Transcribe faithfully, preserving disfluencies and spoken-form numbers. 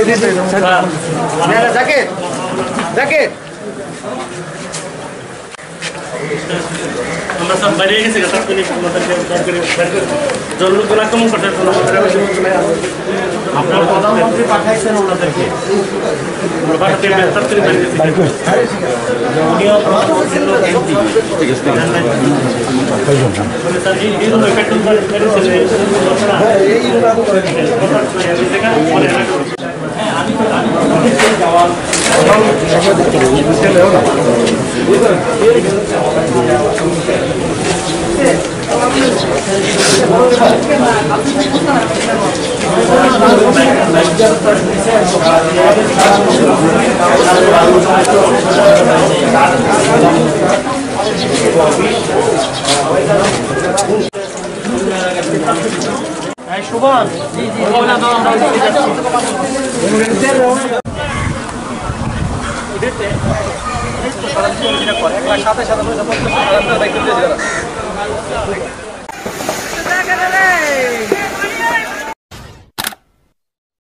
jacket jacket আমরা সব বাইরে গেছি তাৎক্ষণিক আমাদেরকে জনগুলো আক্রমণ করতে আপনার প্রধানমন্ত্রী পাঠাইছেন ওনাদেরকে পাঠাতে তাৎক্ষণিক বাইরে গেছি উনিও প্রধানমন্ত্রীর লোক এমপি শুভন জি জি সাথে সাথে